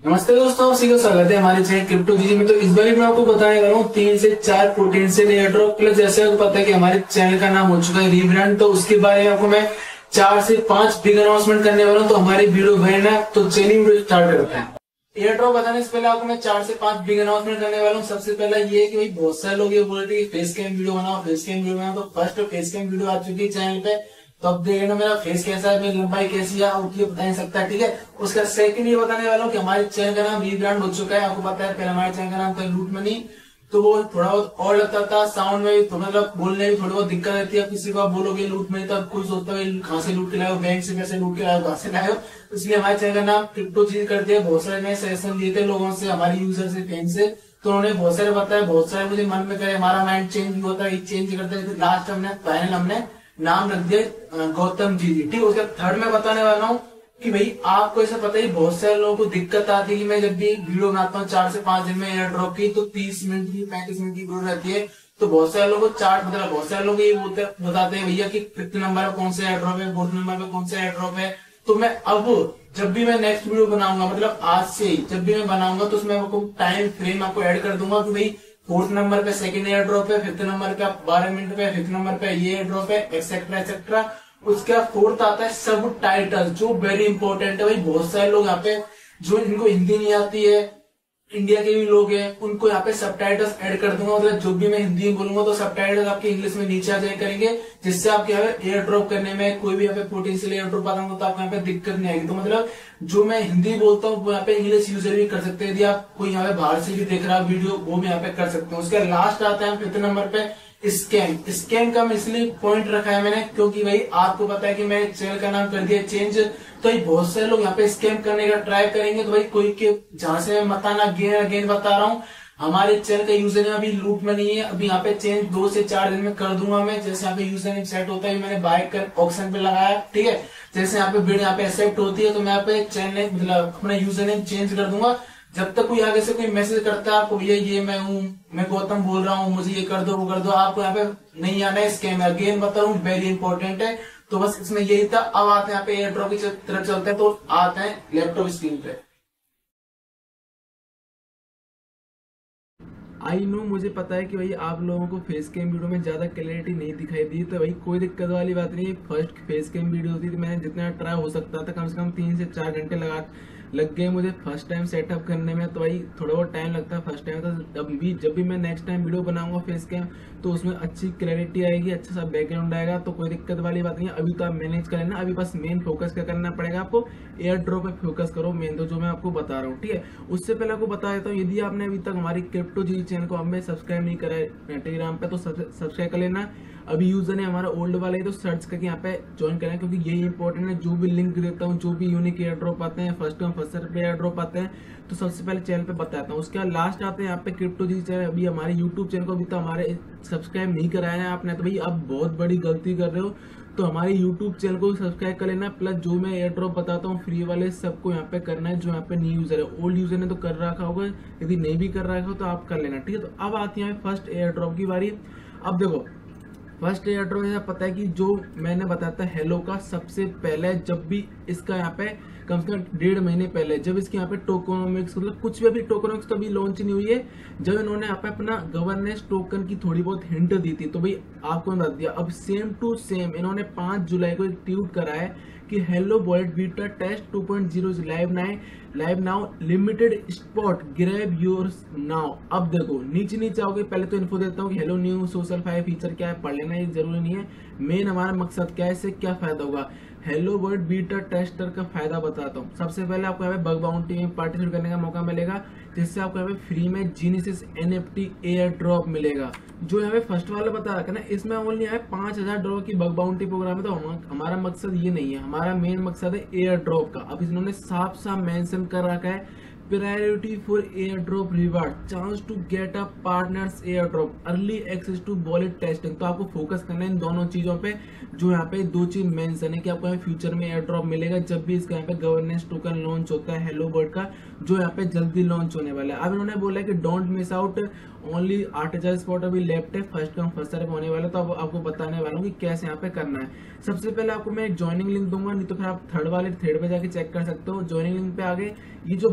नमस्ते दोस्तों, सभी को स्वागत है हमारे चैनल क्रिप्टो जीजी में। तो इस बार मैं आपको बताने वाला हूँ 3 से 4 पोटेंशियल एयर ड्रॉप। प्लस जैसे आपको पता है कि हमारे चैनल का नाम हो चुका है रीब्रांड, तो उसके बारे में आपको मैं 4 से 5 बिग अनाउंसमेंट करने वाला हूँ। तो हमारी वीडियो बनना, तो चलिए वीडियो स्टार्ट करते हैं। एयर ड्रॉप बताने से पहले आपको मैं 4 से 5 बिग अनाउंसमेंट करने वाला हूँ। सबसे पहला ये है कि भाई बहुत सारे लोग ये बोल रहे थे कि फेस कैम वीडियो बनाओ, फेस कैम वीडियो बनाओ। तो फर्स्ट फेस कैम वीडियो आ चुकी है चैनल पे, तो अब देखना मेरा फेस कैसा है, मेरी लंबाई कैसी है, आपको बता नहीं सकता, ठीक है। उसका सेकंड ये बताने वाला हूँ कि हमारे चैनल का नाम रीब्रांड हो चुका है। आपको पता है पहले हमारे चैनल का नाम था लूट मनी, तो वो थोड़ा बहुत और लगता था, साउंड में तो मतलब बोलने में थोड़ी बहुत दिक्कत रहती है। किसी को आप बोलोगे लूट मनी तो अब कोई सोचता है कहाँ से लूट के लाए हो, बैंक से पैसे लूट के लाए हो, कहाँ से लाए हो। इसलिए हमारे चैनल का नाम क्रिप्टो चीज कर दिया। बहुत सारे मैं सजेशन लिए थे लोगों से, हमारे यूजर से, फैन से, तो उन्होंने बहुत सारे बताया, बहुत सारे मुझे मन में करे हमारा माइंड चेंज भी होता है, चेंज करते हैं। लास्ट हमने फाइनल हमने नाम रख दिया गौतम जी। ठीक, उसका थर्ड में बताने वाला हूँ कि भाई आपको ऐसा पता ही बहुत सारे लोगों को दिक्कत आती है कि मैं जब भी वीडियो बनाता हूँ 4 से 5 दिन में एयर ड्रॉप की, तो 30 मिनट की 35 मिनट की वीडियो रहती है। तो बहुत सारे लोगों को चार्ट मतलब बहुत सारे लोग ये बताते हैं भैया कि 5th नंबर पे कौन सा एयर ड्रॉप है, 4th नंबर पे कौन सा एयर ड्रॉप है। तो मैं अब जब भी मैं नेक्स्ट वीडियो बनाऊंगा, मतलब आज से ही जब भी मैं बनाऊंगा, तो उसमें आपको टाइम फ्रेम आपको ऐड कर दूंगा कि भाई 4th नंबर पे सेकंड एयर ड्रॉप है, 5th नंबर पे 12 मिनट पे, 5th नंबर पे ये एयर ड्रॉप है, एक्सेट्रा एक्सेट्रा। उसका 4th आता है सब टाइटल, जो वेरी इंपॉर्टेंट है। भाई बहुत सारे लोग यहाँ पे जो इनको हिंदी नहीं आती है, इंडिया के भी लोग हैं, उनको यहाँ पे सबटाइटल्स ऐड कर दूंगा। मतलब जो भी मैं हिंदी में बोलूंगा तो सबटाइटल्स आपके इंग्लिश में नीचे आ जाए करेंगे, जिससे आपके यहाँ पे एयर ड्रॉप करने में कोई भी यहाँ पे पोटेंशियल एयर ड्रॉप आता तो आपको यहाँ पे दिक्कत नहीं आएगी। तो मतलब जो मैं हिंदी बोलता हूँ वो यहाँ पे इंग्लिश यूजर भी कर सकते हैं। यदि आप कोई यहाँ पे बाहर से भी देख रहा है वीडियो, वो भी यहाँ पे कर सकते हैं। उसके लास्ट आता है 5th नंबर पे स्कैम का इसलिए पॉइंट रखा है मैंने, क्योंकि भाई आपको पता है कि मैं चैनल का नाम कर दिया चेंज। तो ये बहुत सारे लोग यहाँ पे स्कैम करने का ट्राई करेंगे। तो भाई कोई के जहां से मैं बताना अगेन बता रहा हूँ, हमारे चैनल का यूजर नेम अभी लूट में नहीं है। अभी यहाँ पे चेंज 2 से 4 दिन में कर दूंगा मैं। जैसे यहाँ पे यूजर नेम सेट होता है, मैंने बाय कर ऑप्शन पे लगाया, ठीक है। जैसे यहाँ पे बिड यहाँ पे एक्सेप्ट होती है, तो मैं यहाँ पे चैनल मतलब अपना यूजर नेम चेंज कर दूंगा। जब तक कोई आगे से कोई मैसेज करता है आपको भैया ये मैं हूँ, मैं गौतम बोल रहा हूँ, मुझे ये कर दो वो कर दो, आपको यहाँ पे नहीं आना है। स्कैम अगेन बता रहा हूँ, वेरी इंपॉर्टेंट है। तो बस इसमें यही था। अब आते हैं यहाँ पे एयर ड्रॉप की तरफ चलते हैं। तो आते हैं लैपटॉप स्क्रीन पे। आई नो, मुझे पता है कि भाई आप लोगों को फेस कैम वीडियो में ज्यादा क्लैरिटी नहीं दिखाई दी, तो भाई कोई दिक्कत वाली बात नहीं। फर्स्ट फेस कैम वीडियो थी, तो मैंने जितना ट्राई हो सकता था, कम से कम 3 से 4 घंटे लग गए मुझे फर्स्ट टाइम सेटअप करने में। तो भाई थोड़ा बहुत टाइम लगता है फर्स्ट टाइम। तो जब भी मैं नेक्स्ट टाइम वीडियो बनाऊंगा फेस कैम, तो उसमें अच्छी क्लैरिटी आएगी, अच्छा सा बैकग्राउंड आएगा, तो कोई दिक्कत वाली बात नहीं है। अभी तो आप मैनेज कर लेना, अभी बस मेन फोकस क्या करना पड़ेगा आपको, एयर ड्रॉप पे फोकस करो मेन, तो जो मैं आपको बता रहा हूँ, ठीक है। उससे पहले आपको बता देता हूँ, यदि आपने अभी तक हमारी क्रिप्टो जी चैनल को हमें सब्सक्राइब नहीं करा है टेलीग्राम पे, तो सब्सक्राइब कर लेना। अभी यूजर ने हमारा ओल्ड वाला है, तो सर्च करके यहाँ पे ज्वाइन करना, क्योंकि यही इंपॉर्टेंट है। जो भी लिंक देता हूँ, जो भी यूनिक एयर ड्रॉप आते हैं, फर्स्ट कम फर्स्ट सर्व पे एयर ड्रॉप आते हैं, तो सबसे पहले चैनल पे बताता हूँ। उसके बाद लास्ट आते हैं यहाँ पे क्रिप्टो जी चैनल। अभी हमारे यूट्यूब चैनल को अभी तो हमारे सब्सक्राइब नहीं कराया है आपने, तो भाई आप बहुत बड़ी गलती कर रहे हो। तो हमारे यूट्यूब चैनल को सब्सक्राइब कर लेना। प्लस जो मैं एयर ड्रॉप बताता हूँ फ्री वाले, सबको यहाँ पे करना है। जो यहाँ पे न्यू यूजर है, ओल्ड यूजर ने तो कर रखा होगा, यदि नहीं भी कर रखा हो तो आप कर लेना, ठीक है। तो अब आती है फर्स्ट एयर ड्रॉप की बारी। अब देखो फर्स्ट एयर ड्रॉप ऐसा पता है कि जो मैंने बताया था हेलो का, सबसे पहले जब भी इसका यहाँ पे कम से कम 1.5 महीने पहले, जब इसके यहाँ पे टोकनोमिक्स मतलब कुछ भी, अभी टोकनोमिक्स तो अभी लॉन्च नहीं हुई है, जब इन्होंने यहाँ पे अपना गवर्नेंस टोकन की थोड़ी बहुत हिंट दी थी, तो भाई आपको बता दिया। अब सेम टू सेम इन्होंने 5 जुलाई को एक ट्वीट करा है कि hello wallet beta test 2.0 live now limited spot grab yours now. अब देखो नीचे आओगे, पहले तो इन्फो देता हूँ कि हेलो न्यू सोशल 5 फीचर क्या है, पढ़ लेना, ये जरूरी नहीं है। मेन हमारा मकसद क्या है, इससे क्या फायदा होगा, हेलो वर्ल्ड बीटा टेस्टर का फायदा बताता हूँ। सबसे पहले आपको यहाँ पे बग बाउंटी में पार्टिसिपेट करने का मौका मिलेगा, जिससे आपको यहाँ पे फ्री में जीनिसिस NFT एयर ड्रॉप मिलेगा। जो यहाँ पे फर्स्ट वाला बता रखा ना, इसमें ओनली यहाँ पे 5000 डॉलर की बग बाउंटी प्रोग्राम है। तो हमारा मकसद ये नहीं है, हमारा मेन मकसद है एयर ड्रॉप का। अब इन्होंने साफ मेंशन कर रखा है, priority for air drop reward, chance to get a partners air drop, early access to wallet testing. तो आपको फोकस करना है इन दोनों चीजों पे। जो यहाँ पे 2 चीज मेंशन है कि आपको फ्यूचर में एयर ड्रॉप मिलेगा, जब भी इसका यहाँ पे गवर्नेंस टोकन लॉन्च होता है हेलो वर्ल्ड का, जो यहाँ पे जल्दी लॉन्च होने वाला है। अब इन्होंने बोला कि don't miss out, only 8000 spot अभी लेफ्ट है, फर्स्ट कम फर्स्ट सर्व होने वाला। तो अब आपको बताने वाला हूँ कि कैसे यहाँ पे करना है। सबसे पहले आपको मैं एक ज्वाइनिंग लिंक दूंगा, नहीं तो फिर आप थर्ड पे जाके चेक कर सकते हो। ज्वाइनिंग लिंक पे आगे ये जो बग बाउंटी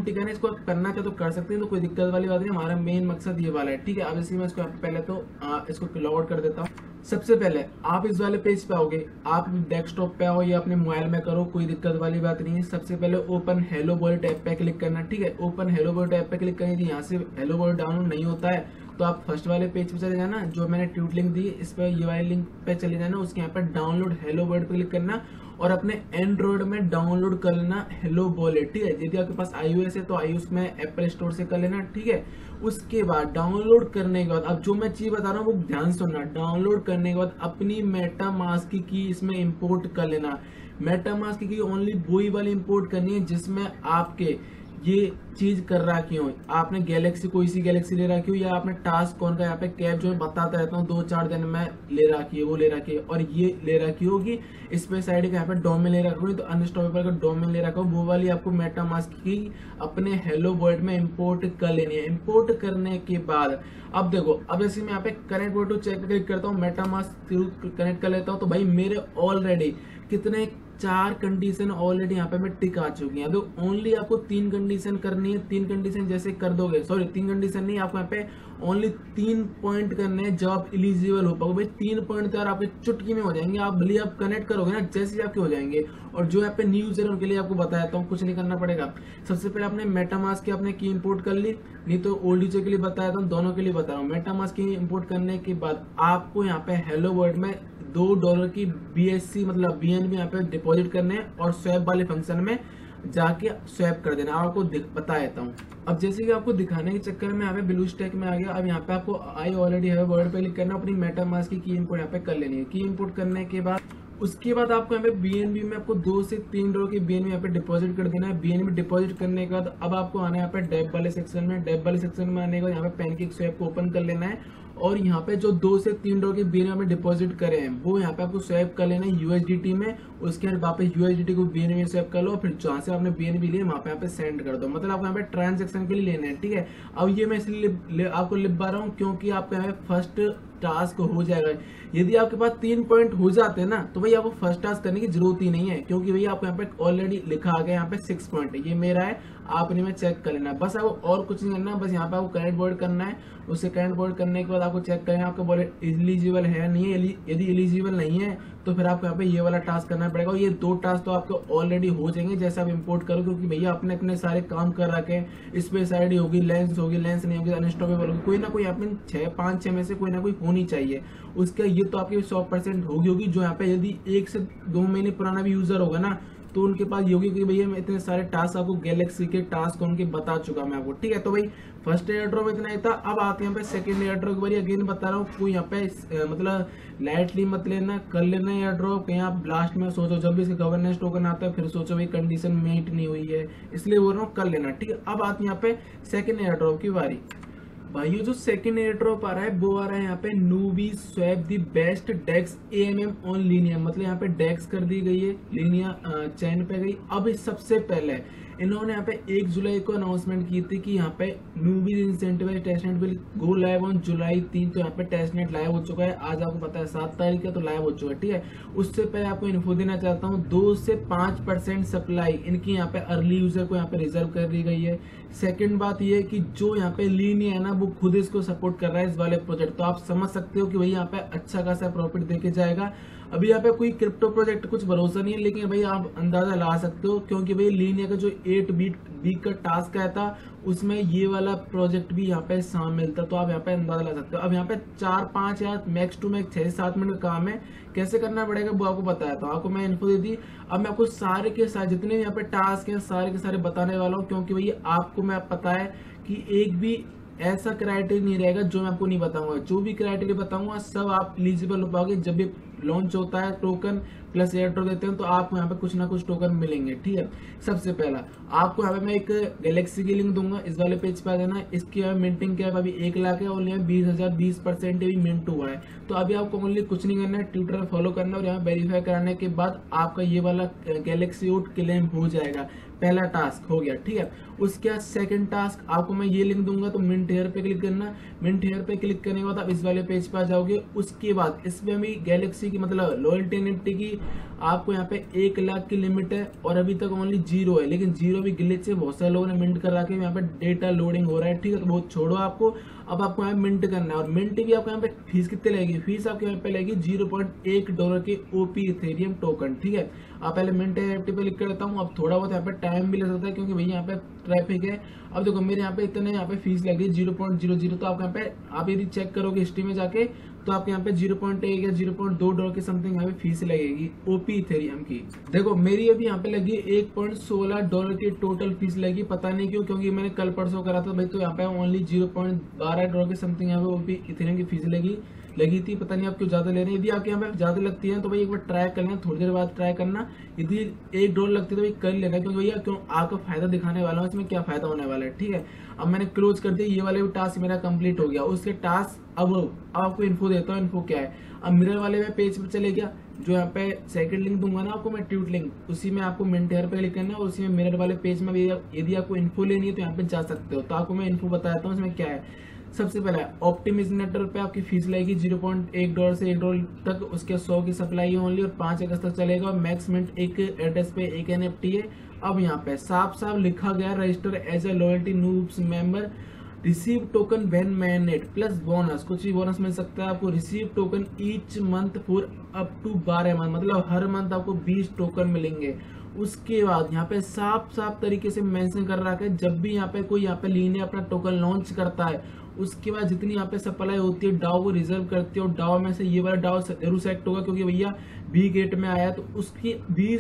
ठीक है ना, इसको करना क्या तो कर सकते हैं, तो कोई दिक्कत वाली बात नहीं, हमारा मेन मकसद ये वाला है, ठीक है। अब इसलिए मैं इसको पहले तो इसको लॉग आउट कर देता हूँ। सबसे पहले आप इस वाले पेज पे आओगे, आप डेस्कटॉप पे आओ या अपने मोबाइल में करो, कोई दिक्कत वाली बात नहीं है। सबसे पहले ओपन हेलो वर्ल्ड ऐप पे क्लिक करना, ठीक है। ओपन हेलो वर्ल्ड ऐप पे क्लिक करनी थी, यहाँ से हेलो वर्ल्ड डाउनलोड नहीं होता है तो आप फर्स्ट वाले पेज पे चले जाना, जो मैंने ट्वीट लिंक दी इस पे, ये वाले लिंक पे चले जाना, उसके यहाँ पे डाउनलोड हेलो वर्ल्ड पे क्लिक करना और अपने एंड्रॉइड में डाउनलोड कर लेना हेलो वॉलेट, ठीक है। यदि आपके पास iOS है तो iOS में एप्पल स्टोर से कर लेना, ठीक है। उसके बाद डाउनलोड करने के बाद, अब जो मैं चीज बता रहा हूँ वो ध्यान सुनना, डाउनलोड करने के बाद अपनी मेटामास्क की इसमें इंपोर्ट कर लेना। मेटामास्क की ओनली वही वाली इंपोर्ट करनी है जिसमें आपके ये चीज कर रखी हो, आपने गैलेक्सी कोई सी गैलेक्सी ले रखी हो या आपने टास्क कौन का यहाँ पे कैप जो है बताता रहता हूँ 2-4 दिन में ले रखी है, वो ले रखी है और ये ले रखी होगी। इस पे साइड का यहाँ पे डोमेन ले रखा होगी, तो अनस्टॉपेबल का डोमेन ले रखा हो, वो वाली आपको मेटामास्क की अपने हेलो वर्ल्ड में इंपोर्ट कर लेनी है। इंपोर्ट करने के बाद अब देखो, अब जैसे मैं यहाँ पे connect word to check click करता हूँ, मेटामास्क कनेक्ट कर लेता हूँ, तो भाई मेरे ऑलरेडी कितने 4 कंडीशन ऑलरेडी यहाँ पे मैं टिक आ चुकी है। तो ओनली आपको 3 कंडीशन करनी है, 3 कंडीशन जैसे कर दोगे, सॉरी 3 कंडीशन नहीं, आपको यहाँ पे ओनली 3 पॉइंट करने हैं जब आप एलिजिबल हो पाओगे। भाई 3 पॉइंट तो यार आपके चुटकी में हो जाएंगे, आप भले आप कनेक्ट करोगे ना जैसे ही आपके हो जाएंगे। और जो यहाँ पे न्यू यूजर उनके लिए आपको बताता हूँ, कुछ नहीं करना पड़ेगा। सबसे पहले आपने मेटामास्क की आपने की इंपोर्ट कर ली, नहीं तो ओल्ड यूजर के लिए बताया था, दोनों के लिए बता रहा हूँ। मेटामास्क की इंपोर्ट करने के बाद आपको यहाँ पे हेलो वर्ल्ड में $2 की BSC मतलब BNB यहाँ पे डिपॉजिट करने हैं और स्वैप वाले फंक्शन में जाके स्वैप कर देना। आपको बता देता हूँ। अब जैसे कि आपको दिखाने के चक्कर में यहाँ पे ब्लू स्टैक में आ गया। अब यहाँ पे आपको आई ऑलरेडी है वर्ड पे क्लिक करना, अपनी मेटामास्क की इंपोर्ट यहाँ पे कर लेनी है। की इंपोर्ट करने के बाद उसके बाद आपको यहाँ पे BNB में आपको $2 से $3 की BNB यहाँ पे डिपॉजिट कर देना है। BNB डिपॉजिट करने के बाद अब आपको आना है यहाँ पे डेप वाले सेक्शन में। डेप वाले सेक्शन में आने के बाद यहाँ पे पैनकेक स्वैप को ओपन कर लेना है और यहाँ पे जो $2 से $3 के BNB में डिपॉजिट करे हैं वो यहाँ पे आपको स्वैप कर लेना है USDT में। उसके बाद वापस USDT को BNB में स्वैप कर लो, फिर जहाँ से आपने BNB लिए वहाँ पे यहाँ पे सेंड कर दो। मतलब आपको यहाँ पे ट्रांजेक्शन के लिए लेने हैं, ठीक है। अब ये मैं इसलिए आपको लिखवा रहा हूँ क्योंकि आपका यहाँ पे फर्स्ट टास्क हो जाएगा। यदि आपके पास 3 पॉइंट हो जाते हैं ना तो भाई आपको फर्स्ट टास्क करने की जरूरत ही नहीं है, क्योंकि भैया आपको यहाँ पे ऑलरेडी लिखा आ गया यहाँ पे 6 पॉइंट है, ये मेरा है, आपने में चेक कर लेना। बस आपको और कुछ नहीं करना, बस यहाँ पे आपको कनेक्ट वर्ड करना है। उससे कनेक्ट वर्ड करने के बाद आपको चेक करना है आपका वॉलेट एलिजिबल है नहीं है। यदि एलिजिबल नहीं है तो फिर आपको यहाँ पे ये वाला टास्क करना पड़ेगा। और ये 2 टास्क तो आपको ऑलरेडी हो जाएंगे जैसे आप इंपोर्ट करो, क्योंकि भैया आपने इतने सारे काम कर रखे हैं। स्पेस आईडी होगी, लेंस होगी, लेंस नहीं होगी, अनस्टॉपेबल होगी, कोई ना कोई आप 5-6 में से कोई ना कोई होनी चाहिए। उसके ये तो आपकी 100% होगी जो यहाँ पे यदि 1 से 2 महीने पुराना भी यूजर होगा ना तो उनके पास ये होगी कि भैया मैं इतने सारे टास्क आपको गैलेक्सी के टास्क उनके बता चुका मैं आपको, ठीक है। तो भाई फर्स्ट एयर ड्रॉप इतना ही था। अब आते हैं यहाँ पे सेकंड एयर ड्रॉप, बारी अगेन बता रहा हूँ, कोई यहाँ पे मतलब लाइटली मत लेना, कर लेना एयर ड्रॉप। कहीं आप लास्ट में सोचो जब भी इसका गवर्नेंस टोकन आता है फिर सोचो भाई कंडीशन मीट नहीं हुई है, इसलिए बोल रहा हूँ कर लेना, ठीक है। अब आते हैं यहाँ पे सेकंड एयर ड्रॉप की बारी। भाई जो सेकंड एयर ड्रॉप आ रहा है वो आ रहा है यहाँ पे Nooby swap the best DEX AMM on Linea, मतलब यहाँ पे डेक्स कर दी गई है, लीनिया चैन पे गई। अब सबसे पहले इन्होंने यहाँ पे 1 जुलाई को अनाउंसमेंट की थी कि यहाँ पे Nooby incentivized testnet will go live on July 3। तो यहाँ पे टेस्टनेट लाइव हो चुका है, आज आपको पता है 7 तारीख का, तो लाइव हो चुका है, ठीक है। उससे पहले आपको इन्फो देना चाहता हूँ, 2 से 5% सप्लाई इनकी यहाँ पे अर्ली यूजर को यहाँ पे रिजर्व कर दी गई है। सेकंड बात ये है कि जो यहाँ पे लीनिया है ना वो खुद इसको सपोर्ट कर रहा है इस वाले प्रोजेक्ट, तो आप समझ सकते हो कि भाई यहाँ पे अच्छा खासा प्रॉफिट देके जाएगा। अभी यहाँ पे कोई क्रिप्टो प्रोजेक्ट कुछ भरोसा नहीं है, लेकिन भाई आप अंदाजा ला सकते हो क्योंकि भाई लीनिया का जो 8 वीक का टास्क आया था उसमें ये वाला प्रोजेक्ट भी यहाँ पे शामिल था, तो आप यहाँ पे अंदाजा ला सकते हो। अब यहाँ पे 4-5 या मैक्स टू मैक्स 6-7 मिनट का काम है, कैसे करना पड़ेगा वो आपको बताया था, आपको मैं इन्फो दे दी। अब मैं आपको सारे के सारे जितने भी यहाँ पे टास्क हैं सारे के सारे बताने वाला हूँ, क्योंकि भाई आपको मैं पता है कि एक भी ऐसा क्राइटेरिया नहीं रहेगा जो मैं आपको नहीं बताऊंगा। जो भी क्राइटेरिया बताऊंगा सब आप एलिजिबल हो पाओगे। जब भी लॉन्च होता है टोकन प्लस एयर ड्रॉप देते हैं तो आपको यहाँ पे कुछ ना कुछ टोकन मिलेंगे, ठीक है। सबसे पहला आपको यहाँ पे मैं एक गैलेक्सी की लिंक दूंगा, इस वाले पेज पे आ जाना। इसकी मिंटिंग क्या है, अभी 1 लाख है और यहाँ 20% भी मिंट हुआ है। तो अभी आपको ओनली कुछ नहीं करना है, ट्विटर फॉलो करना है और यहाँ वेरीफाई कराने के बाद आपका ये वाला गैलेक्सी ओट क्लेम हो जाएगा। पहला टास्क हो गया, ठीक है। उसके बाद सेकंड टास्क आपको मैं ये लिंक दूंगा, तो मिंट हेयर पे क्लिक करना। मिंट हेयर पे क्लिक करने के बाद आप इस वाले पेज पे आ जाओगे। उसके बाद इसमें भी गैलेक्सी FOMC की मतलब लॉयल्टी NFT की आपको यहाँ पे 1 लाख की लिमिट है और अभी तक ओनली 0 है, लेकिन 0 भी ग्लिच है, बहुत सारे लोगों ने मिंट कर रखा है, यहाँ पे डेटा लोडिंग हो रहा है, ठीक है। तो वो छोड़ो आपको, अब आपको यहाँ मिंट करना है और मिंट भी आपको यहाँ पे फीस कितनी लगेगी, फीस आपको यहाँ पे लगेगी $0.1 के OP इथेरियम टोकन, ठीक है। आप पहले मिंट NFT पे लिख कर देता हूँ, अब थोड़ा बहुत यहाँ पे टाइम भी लग सकता है क्योंकि भैया यहाँ पे ट्रैफिक है। अब देखो मेरे यहाँ पे इतने यहाँ पे फीस लग रही है 0.00, तो आप यहाँ पे आप यदि चेक करोगे हिस्ट्री में जाके तो आपके यहाँ पे 0.1 या $0.2 की समथिंग यहाँ पे फीस लगेगी OP इथेरियम की। देखो मेरी अभी यहाँ पे लगी $1.16 की टोटल फीस लगी, पता नहीं क्यों, क्योंकि मैंने कल परसों करा था भाई, तो यहाँ पे ओनली $0.12 की समथिंग यहाँ पे OP इथेरियम की फीस लगी थी, पता नहीं आप क्यों ज्यादा ले रहे हैं। यदि आपके यहाँ पे ज्यादा लगती है तो भाई एक बार ट्राई कर लेना, थोड़ी देर बाद ट्राई करना, यदि $1 लगती है तो भाई कर लेना, क्योंकि भैया क्यों आपको फायदा दिखाने वाला हूँ, इसमें क्या फायदा होने वाला है, ठीक है। अब मैंने क्लोज कर दिया, ये वाले भी टास्क मेरा कंप्लीट हो गया। उसके टास्क अब आपको इन्फो देता हूँ, इन्फो क्या है। अब मिरर वाले में पेज पर चले गया, जो यहाँ पे सेकंड लिंक दूंगा ना आपको मैं, ट्वीट लिंक, उसी में आपको मिंट हेयर पे क्लिक करना है और उसी में मिरर वाले पेज में यदि आपको इन्फो लेनी है तो यहाँ पे जा सकते हो। तो आपको मैं इन्फो बताता हूँ इसमें क्या है। सबसे पहले ऑप्टिमिज्म नेटवर्क पे आपकी फीस लगेगी $0.1 से $1 तक, उसके 100 की सप्लाई है ओनली और 5 अगस्त तक चलेगा। मैक्स मिंट एक एड्रेस पे एक NFT है। अब यहाँ पे साफ साफ लिखा गया register as a loyalty noobs member, receive token when mainnet plus bonus, कुछ भी बोनस मिल सकता है आपको। Receive token each month for up to 12 month, मतलब हर मंथ आपको 20 टोकन मिलेंगे। उसके बाद यहाँ पे साफ साफ तरीके से मेंशन कर रखा है, जब भी यहाँ पे कोई यहाँ पे लीने अपना टोकन लॉन्च करता है, उसके बाद जितनी यहाँ पे सप्लाई होती है डाओ वो रिजर्व करती है, और डाओ में से ये वाला डाओ जरूर सेलेक्ट होगा क्योंकि भैया बी गेट में आया, तो उसकी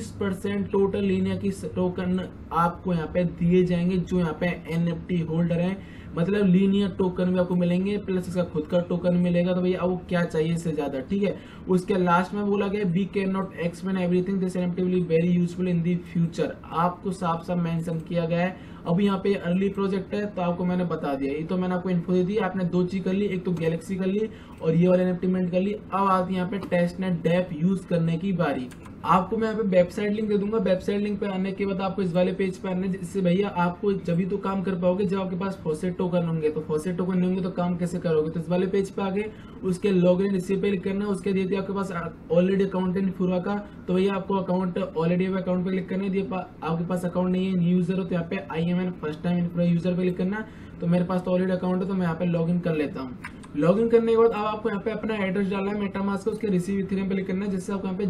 20% टोटल लीनिया की टोकन आपको यहाँ पे दिए जाएंगे, जो यहाँ पे NFT होल्डर हैं, मतलब लीनियर टोकन भी आपको मिलेंगे प्लस इसका खुद का टोकन मिलेगा। तो भैया अब क्या चाहिए इससे ज्यादा, ठीक है। उसके लास्ट में बोला गया we can not explain everything, this NFT will be very useful in the future, आपको साफ साफ मेंशन किया गया है। अब यहाँ पे अर्ली प्रोजेक्ट है तो आपको मैंने बता दिया, ये तो मैंने आपको इन्फो दे दी। आपने 2 चीज कर ली, एक तो गैलेक्सी कर ली और ये वाले NFT मिंट कर ली। अब आती है यहाँ पे टेस्टनेट डेप यूज करने की बारी। आपको मैं यहाँ पे वेबसाइट लिंक दे दूंगा, वेबसाइट लिंक पे आने के बाद आपको इस वाले पेज पे आने, जिससे भैया आपको जब भी तो काम कर पाओगे जब आपके पास फॉसेट टोकन होंगे, तो फॉसेट टोकन नहीं होंगे तो काम कैसे करोगे। तो इस वाले पेज पे आगे उसके लॉगिन रिसीव पे क्लिक करना, उसके यदि आपके पास ऑलरेडी अकाउंट है फुरा का, तो भैया आपको अकाउंट ऑलरेडी अकाउंट पे क्लिक करना है। यदि आपके पास अकाउंट नहीं है, न्यू यूजर हो, तो यहाँ पे IMN फर्स्ट टाइम यूजर पे क्लिक करना। तो मेरे पास तो ऑलरेडी अकाउंट है तो मैं यहाँ पे लॉगिन कर लेता हूँ। लॉगिन करने के बाद अब आपको यहाँ पे अपना एड्रेस डालना है मेटामास्क का, उसके रिसीव इथेरियम पे क्लिक करना है, जिससे आपको यहाँ पे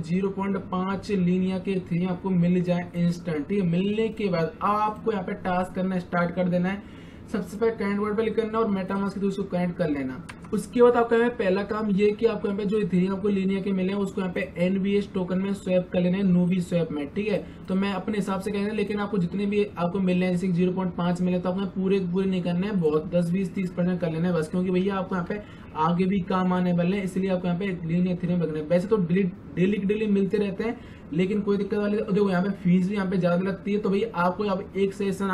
0.5 लीनिया के इथेरियम आपको मिल जाए इंस्टेंट, ठीक है। मिलने के बाद आपको यहाँ पे टास्क करना स्टार्ट कर देना है। सबसे पहले कनेक्ट वर्ड पे क्लिक करना और मेटामास्क के थ्रू उसको कनेक्ट कर लेना। उसके बाद आपका यहाँ पे पहला काम ये कि आपको यहाँ पे जो इथेरियम आपको लीनिया के मिले हैं उसको यहाँ पे NVS टोकन में स्वैप कर लेना है, नूबी स्वैप में, ठीक है। तो मैं अपने हिसाब से कहना है, लेकिन आपको जितने भी आपको मिल रहे हैं, जैसे 0.5 मिले तो आपको पूरे नहीं करना है, बहुत 10, 20, 30% कर लेना है बस, क्योंकि भैया आपको यहाँ पे आगे भी काम आने वाले हैं, इसलिए आपको यहाँ पे लीनिया इथेरियम रखना है। वैसे तो डेली मिलते रहते हैं, लेकिन कोई दिक्कत वाली देखो यहाँ पे फीस भी यहाँ पे ज्यादा लगती है। तो भैया आपको अब एक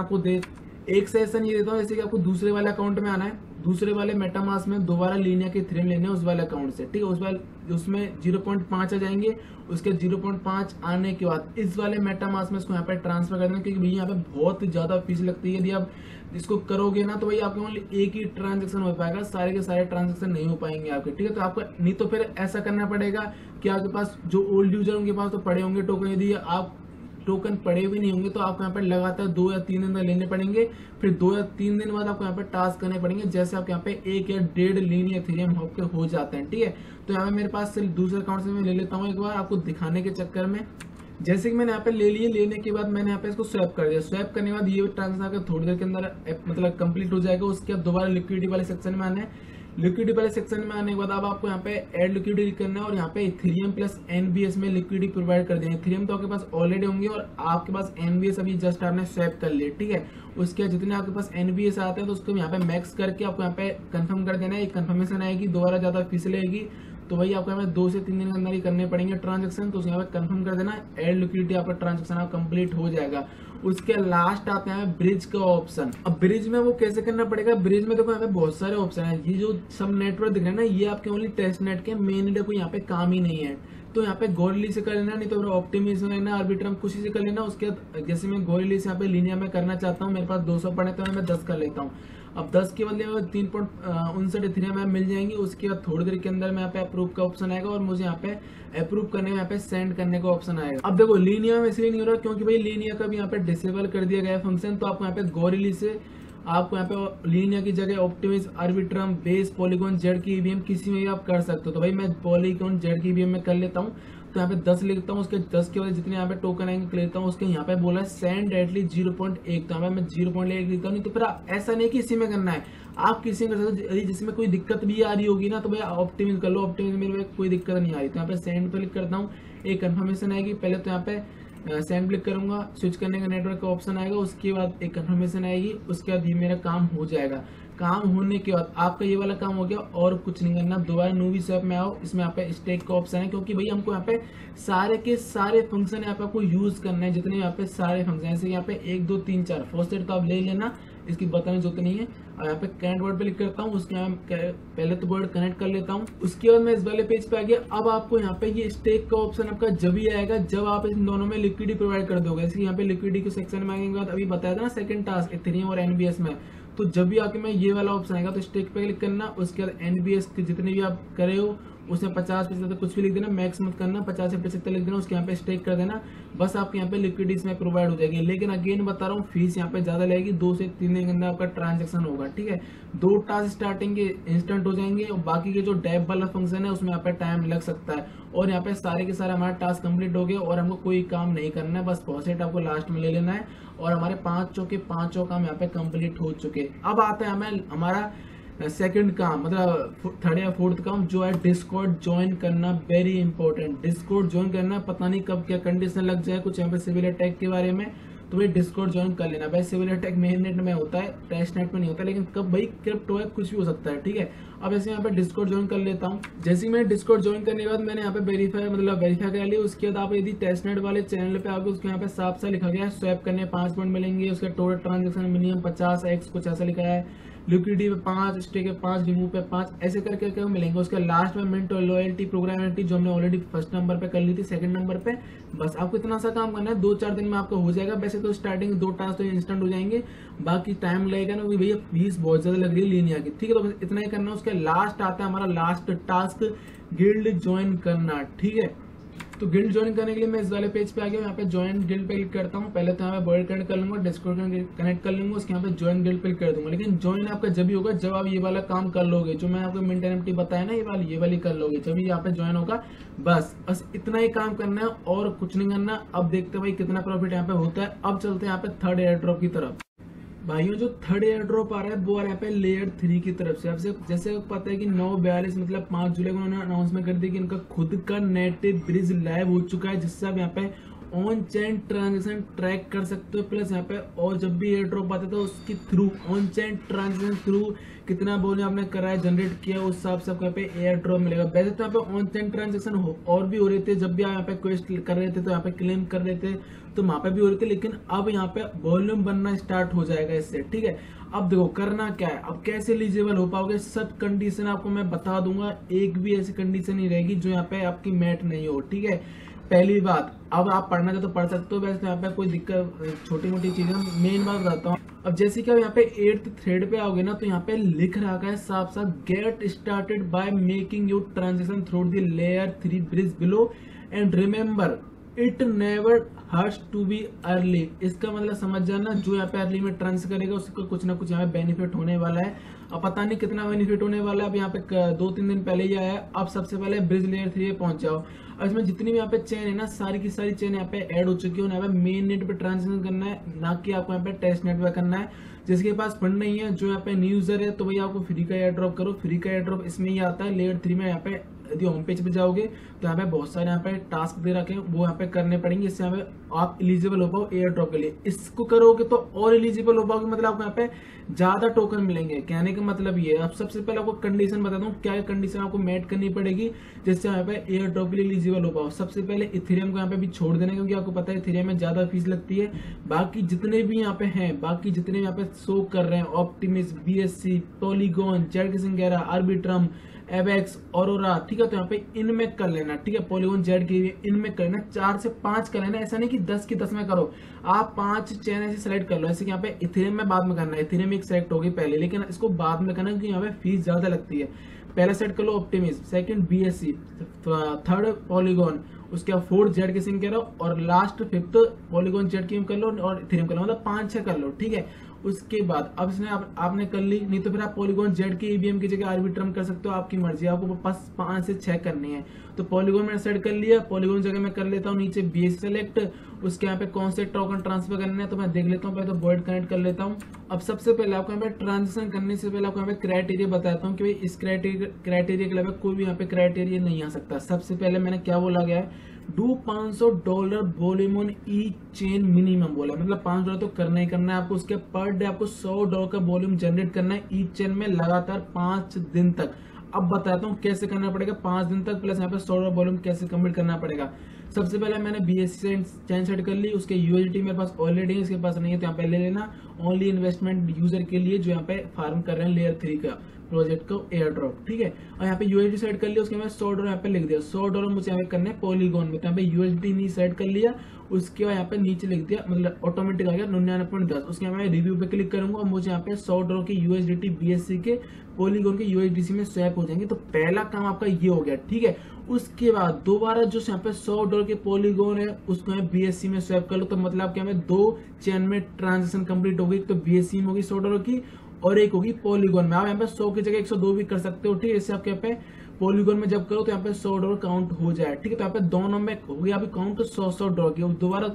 सेशन ये देता हूँ, जैसे कि आपको दूसरे वाले अकाउंट में आना है, दूसरे वाले मेटामास्क में दोबारा लीनिया के इथेरियम लेने हैं उस वाले अकाउंट से, ठीक है। उसमें 0.5 आ जाएंगे, उसके 0.5 आने के बाद इस वाले मेटामास्क में इसको यहाँ पे ट्रांसफर कर देना, क्योंकि भैया यहाँ पे बहुत ज्यादा फीस लगती है। यदि आप इसको करोगे ना तो भैया आपके ओनली एक ही ट्रांजेक्शन हो पाएगा, सारे के सारे ट्रांजेक्शन नहीं हो पाएंगे आपके, ठीक है। तो आपको नहीं तो फिर ऐसा करना पड़ेगा कि आपके पास जो ओल्ड यूजर उनके पास तो पड़े होंगे टोकन, यदि आप टोकन पड़े हुए नहीं होंगे तो आपको यहाँ पे लगातार 2 या 3 दिन तक लेने पड़ेंगे, फिर 2 या 3 दिन बाद आपको यहाँ पे टास्क करने पड़ेंगे, जैसे आपके यहाँ पे 1 या 1.5 लीनियर इथेरियम आपके हो जाते हैं, ठीक है। तो यहाँ पे मेरे पास सिर्फ दूसरे अकाउंट से मैं ले लेता हूँ एक बार आपको दिखाने के चक्कर में। जैसे कि मैंने यहाँ पे ले लिए, लेने के बाद मैंने यहाँ पे इसको स्वैप कर दिया। स्वैप करने के बाद ये ट्रांजेक्शन आपका थोड़ी देर के अंदर मतलब कंप्लीट हो जाएगा। उसके बाद दोबारा लिक्विडिटी वाले सेक्शन में आना है। लिक्विडिटी वाले सेक्शन में आने के बाद अब आपको यहाँ पे ऐड लिक्विडिटी करना है और यहाँ पे इथेरियम प्लस NVS में लिक्विडिटी प्रोवाइड कर देंगे। इथेरियम तो आपके पास ऑलरेडी होंगे और आपके पास NVS अभी जस्ट आपने स्वैप कर लिए, ठीक है। उसके जितने आपके पास NVS आते हैं तो उसको यहाँ पे मैक्स करके आपको यहाँ पे कंफर्म कर देना है। एक कंफर्मेशन आएगी, दोबारा ज्यादा फीस लगेगी, तो वही आपको यहाँ पे 2 से 3 दिन के अंदर ही करने पड़ेंगे ट्रांजेक्शन। तो यहाँ पे कंफर्म कर देना, ऐड लिक्विडिटी आपका ट्रांजेक्शन आप कंप्लीट हो जाएगा। उसके लास्ट आते हैं ब्रिज का ऑप्शन। अब ब्रिज में वो कैसे करना पड़ेगा, ब्रिज में देखो यहाँ पे बहुत सारे ऑप्शन है। ये जो सब नेटवर्क दिख रहे हैं ना, ये आपके ओनली टेस्ट नेट के, मेन नेट कोई यहाँ पे काम ही नहीं है। तो यहाँ पे गोरली से कर लेना, नहीं तो ऑप्टिमिज्म लेना, आर्बिट्रम कुछ से कर लेना। उसके जैसे मैं गोरली से यहाँ पे लीनिया में करना चाहता हूँ, मेरे पास 200 पड़े तो मैं 10 कर लेता हूँ। अब 10 के बदले में 3.59 इथेरियम मिल जाएंगे। उसके बाद थोड़ी देर के अंदर में यहाँ पे अप्रूव का ऑप्शन आएगा और मुझे यहाँ पे अप्रूव करने में यहाँ पे सेंड करने का ऑप्शन आएगा। अब देखो लीनिया में इसलिए नहीं हो रहा क्योंकि भाई लीनिया का भी यहाँ पे डिसेबल कर दिया गया फंक्शन। तो आपको यहाँ पे गोरिली से आपको यहाँ पे लीनिया की जगह Optimism, Arbitrum, base, Polygon, Z K EVM किसी में भी आप कर सकते हो। तो भाई मैं पॉलीगॉन जेड की ईवीएम में कर लेता हूँ। तो यहाँ पे 10 लिखता हूँ, उसके 10 के बाद जितने यहाँ पे टोकन आएंगे लेता हूँ। उसके यहाँ पे बोला है सेंड डायरेक्टली 0.1, तो यहाँ पे मैं 0.1 लिखता हूँ। नहीं तो फिर ऐसा नहीं कि इसी में करना है, आप किसी में कर सकते हो। जिसमें कोई दिक्कत भी आ रही होगी ना तो भाई ऑप्टिमिस कर लो, ऑप्टिमिस में कोई दिक्कत नहीं आ रही। तो यहाँ पे सेंड पे क्लिक करता हूँ, एक कंफर्मेशन आएगी। पहले तो यहाँ पे सेंड क्लिक करूंगा, स्विच करने का नेटवर्क का ऑप्शन आएगा। उसके बाद एक कंफर्मेशन आएगी, उसके बाद ये मेरा काम हो जाएगा। काम होने के बाद आपका ये वाला काम हो गया और कुछ नहीं करना। दोबारा नूवी स्वैप में आओ, इसमें यहाँ पे स्टेक का ऑप्शन है क्योंकि भाई हमको यहाँ पे सारे के सारे फंक्शन यहाँ पे आपको यूज करना है। जितने यहाँ पे सारे फंक्शन जैसे यहाँ पे 1 2 3 4 फर्स्ट तो आप ले लेना, इसकी बताने जरूरत नहीं है। और यहाँ पे कनेक्ट वर्ड पे क्लिक करता हूँ, उसके यहाँ पहले तो वर्ड कनेक्ट कर लेता हूँ। उसके बाद मैं इस वाले पेज पे आ गया। अब आपको यहाँ पे ये स्टेक का ऑप्शन आपका जब ही आएगा जब आप इन दोनों में लिक्विडिटी प्रोवाइड कर दोगे। जैसे यहाँ पे लिक्विडिटी के सेक्शन में आने के बाद अभी बताया था ना सेकंड टास्क इथेरियम और एनबीएस में, तो जब भी आके मैं ये वाला ऑप्शन आएगा तो स्टेक पे क्लिक करना। उसके बाद एनबीएस के जितने भी आप करे हो उसमें 50% कुछ भी लिख देना, मैक्स मत करना, 50% लिख देना। उसके यहाँ पे स्टेक कर देना, बस आपके यहाँ पे लिक्विडिटी में प्रोवाइड हो जाएगी। लेकिन अगेन बता रहा हूँ फीस यहाँ पे ज्यादा लगेगी, 2 से 3 दिन के अंदर आपका ट्रांजेक्शन होगा। ठीक है, 2 टास्क स्टार्टिंग के इंस्टेंट हो जाएंगे और बाकी के जो डैप वाला फंक्शन है उसमें यहाँ पे टाइम लग सकता है। और यहाँ पे सारे के सारे हमारा टास्क कंप्लीट हो गए और हमको कोई काम नहीं करना है, बस पॉसेट आपको लास्ट में ले लेना है। और हमारे 5 काम यहाँ पे कंप्लीट हो चुके। अब आता है हमें हमारा सेकंड काम, मतलब थर्ड या फोर्थ काम, जो है डिस्कॉर्ड ज्वाइन करना। वेरी इंपॉर्टेंट, डिस्कॉर्ड ज्वाइन करना। पता नहीं कब क्या कंडीशन लग जाए कुछ यहाँ पे सिविल अटैक के बारे में, तो भाई डिस्कॉर्ड ज्वाइन कर लेना। भाई सिविल अटैक मेन नेट में होता है, टेस्ट नेट में नहीं होता, लेकिन कब भाई क्रिप्टो है कुछ भी हो सकता है। ठीक है, अब ऐसे यहाँ पे डिस्कॉर्ड ज्वाइन कर लेता हूँ। जैसे मैं डिस्कॉर्ड ज्वाइन करने के बाद मैंने यहाँ पे वेरीफाई कर लिया। उसके बाद आप यदि टेस्ट नेट वाले चैनल पे आओगे उसके यहाँ पे साफ सा लिखा गया है स्वैप करने 5 पॉइंट मिलेंगे। उसका टोटल ट्रांजेक्शन मिनिमम 50x कुछ ऐसा लिखा है। लिक्विडिटी पे 5, स्टेक पे 5, रिमूव पे 5, ऐसे करके मिलेंगे। उसके लास्ट में मिंट और लॉयल्टी प्रोग्राम जो हमने ऑलरेडी फर्स्ट नंबर पे कर ली थी, सेकंड नंबर पे बस आपको इतना सा काम करना है। 2-4 दिन में आपका हो जाएगा। वैसे तो स्टार्टिंग 2 टास्क तो इंस्टेंट हो जाएंगे, बाकी टाइम लगेगा ना, क्योंकि भैया फीस बहुत ज्यादा लग रही है लीनिया की। ठीक है, तो बस इतना ही करना है। उसके लास्ट आता है हमारा लास्ट टास्क, गिल्ड ज्वाइन करना। ठीक है, तो गिल्ड ज्वाइन करने के लिए मैं इस वाले पेज पे आ गया। यहाँ पे ज्वाइन गिल्ड पे क्लिक करता हूँ। पहले तो यहाँ पे वर्ड कनेक्ट कर लूंगा, डिस्कॉर्ड कनेक्ट कर लूंगा। उसके यहाँ पे ज्वाइन गिल्ड पे क्लिक कर दूंगा। लेकिन ज्वाइन आपका जब भी होगा जब आप ये वाला काम कर लोगे, जो मैं आपको मिंट एनएफटी बताया ना, ये वाली कर लोगे, जब यहाँ पे ज्वाइन होगा। बस इतना ही काम करना है और कुछ नहीं करना। अब देखते हैं भाई कितना प्रॉफिट यहाँ पे होता है। अब चलते हैं यहाँ पे थर्ड एयर ड्रॉप की तरफ। भाइयों जो थर्ड एयर ड्रॉप आ रहा है वो आ रहा है यहाँ पे लेयर 3 की तरफ से। आपसे जैसे पता है कि 9/42 मतलब 5 जुलाई को उन्होंने अनाउंसमेंट कर दी कि इनका खुद का नेट ब्रिज लाइव हो चुका है, जिससे आप यहाँ पे ऑन चेन ट्रांजेक्शन ट्रैक कर सकते हो। प्लस यहाँ पे और जब भी एयर ड्रॉप आता है तो उसकी through on chain transaction through कितना बोले आपने करा है, जनरेट किया, उस हिसाब से आपको यहाँ पे एयर ड्रॉप मिलेगा। वैसे तो यहाँ पे ऑन चेन ट्रांजेक्शन और भी हो रहे थे, जब भी आप यहाँ पे क्वेस्ट कर रहे थे तो यहाँ पे क्लेम कर रहे थे तो वहां पे भी हो रहे थे, लेकिन अब यहाँ पे वॉल्यूम बनना स्टार्ट हो जाएगा इससे। ठीक है, अब देखो करना क्या है, अब कैसे एलिजिबल हो पाओगे, सब कंडीशन आपको मैं बता दूंगा। एक भी ऐसी कंडीशन नहीं रहेगी जो यहाँ पे आपकी मैट नहीं हो। ठीक है, पहली बात, अब आप पढ़ना चाहते तो पढ़ सकते हो, वैसे यहाँ पे कोई दिक्कत छोटी मोटी चीजें, मेन बात बताता हूँ। अब जैसे कि आप यहाँ पे 8th थ्रेड पे आओगे ना तो यहाँ पे लिख रखा है साफ साफ, get started by making your transaction through the layer 3 bridge below and remember it never hurts to be early. इसका मतलब समझ जाना, जो यहाँ पे अर्ली में ट्रांस करेगा उसको कुछ ना कुछ यहाँ पे बेनिफिट होने वाला है। अब पता नहीं कितना बेनिफिट होने वाला है। अब यहाँ पे 2-3 दिन पहले ही आया है। अब सबसे पहले ब्रिज लेयर 3 पे पहुंच जाओ। और इसमें जितनी भी यहाँ पे चेन है ना, सारी की सारी चेन यहाँ पे ऐड हो चुकी है। यहाँ पे मेन नेट पे ट्रांजेक्शन करना है, ना कि आपको यहाँ पे टेस्ट नेट पे करना है। जिसके पास फंड नहीं है, जो यहाँ पे न्यू यूजर है, तो भैया आपको फ्री का एयर ड्रॉप करो। फ्री का एयर ड्रॉप इसमें ही आता है लेयर 3 में। यहाँ पे यदि होम पेज पे जाओगे तो यहाँ पे बहुत सारे यहाँ पे टास्क दे रखे हैं, वो यहाँ पे करने पड़ेंगे, इससे यहाँ पे आप एलिजिबल हो पाओ एयर ड्रॉप के लिए। इसको करोगे तो और एलिजिबल हो पाओगे, मतलब आपको यहाँ पे ज्यादा टोकन मिलेंगे। कहने का मतलब ये है। अब सबसे पहले आपको कंडीशन बता दूं, क्या कंडीशन आपको मेट करनी पड़ेगी जिससे यहाँ पे एयर ड्रॉप के लिए एलिजिबल हो पाओ। सबसे पहले इथेरियम को यहाँ पे भी छोड़ देना, क्योंकि आपको पता है इथेरियम में ज्यादा फीस लगती है। बाकी जितने भी यहाँ पे हैं, बाकी जितने यहाँ पे शो कर रहे हैं, Optimism, BSC, Polygon, Z Arbitrum, Avax, Aurora, ठीक है। तो यहाँ पे इनमें कर लेना, ठीक है। पॉलीगॉन जेड की इनमें कर लेना, 4 से 5 कर लेना। ऐसा नहीं कि 10 की 10 में करो, आप 5 चेन ऐसे सेलेक्ट कर लो। ऐसे कि यहाँ पे इथेरियम में बाद में करना है, इथेरियम एक सेलेक्ट होगी पहले, लेकिन इसको बाद में करना क्योंकि यहाँ पे फीस ज्यादा लगती है। पहला सेट कर लो Optimism, second BSC, third Polygon, उसके बाद फोर्थ जेड की सिंक करो, और लास्ट फिफ्थ पॉलीगॉन जेड की कर लो और इथेरियम कर लो, मतलब 5-6 कर लो, ठीक है। उसके बाद अब इसने आपने कर ली, नहीं तो फिर आप पॉलीगॉन जेड की ईवीएम की जगह आर्बिट्रम कर सकते हो, आपकी मर्जी, आपको पास 5 से 6 करनी है। तो पॉलीगॉन मैंने सेट कर लिया, पॉलीगॉन जगह मैं कर लेता हूँ नीचे बीएस सेलेक्ट, उसके यहाँ पे कौन से टोकन ट्रांसफर करने हैं तो मैं देख लेता हूँ, पहले तो वॉइड कनेक्ट कर लेता हूँ। अब सबसे पहले आपको यहाँ पे ट्रांजेक्शन करने से पहले आपको यहाँ पे क्राइटेरिया बताता हूँ कि भाई इस क्राइटेरिया के अलावा कोई भी यहाँ पे क्राइटेरिया नहीं आ सकता। सबसे पहले मैंने क्या बोला गया है, do $500 volume on e chain minimum बोला, मतलब $5 तो करना ही करना है आपको। उसके पर डे आपको $100 का वॉल्यूम जनरेट करना है ई चेन में लगातार 5 दिन तक। अब बताता हूँ कैसे करना पड़ेगा 5 दिन तक, प्लस यहाँ पे $100 वॉल्यूम कैसे कंप्लीट करना पड़ेगा। सबसे पहले मैंने बीएससी चैन सेट कर ली, उसके यूएसडी मेरे पास ऑलरेडी है, इसके पास नहीं है तो यहाँ पे ले लेना। ओनली इन्वेस्टमेंट यूजर के लिए जो यहाँ पे फार्म कर रहे हैं लेयर 3 का प्रोजेक्ट को एयर ड्रॉप, ठीक है। और यहाँ पे यूएसडी सेट कर लिया, उसके बाद $100 यहाँ पे लिख दिया, $100 मुझे यहाँ पे करने पॉलीगॉन में, तो यहाँ पे यूएसडी नहीं सेट कर लिया। उसके बाद यहाँ पे नीचे लिख दिया, मतलब ऑटोमेटिक आ गया 99.10। उसके बाद मैं रिव्यू पे क्लिक करूंगा और मुझे यहाँ पे $100 की यूएसडीटी बीएससी के पॉलीगॉन के यूएसडीसी में स्वैप हो जाएंगे। तो पहला काम आपका ये हो गया, ठीक है। उसके बाद दोबारा जो यहाँ पे $100 के पॉलीगॉन है उसको मैं बीएससी में स्वैप कर लो, तो मतलब क्या, 2 चेन में ट्रांजेक्शन कंप्लीट होगी। तो बीएससी में होगी $100 की और एक होगी पॉलीगॉन में। आप यहाँ पे 100 की जगह 102 भी कर सकते हो, ठीक है। इससे आपके यहाँ पे पॉलीगॉन में जब करो तो यहाँ पे $100 काउंट हो जाए, ठीक है। तो यहाँ पे दोनों में हो गया अभी काउंट तो $100 की। दोबारा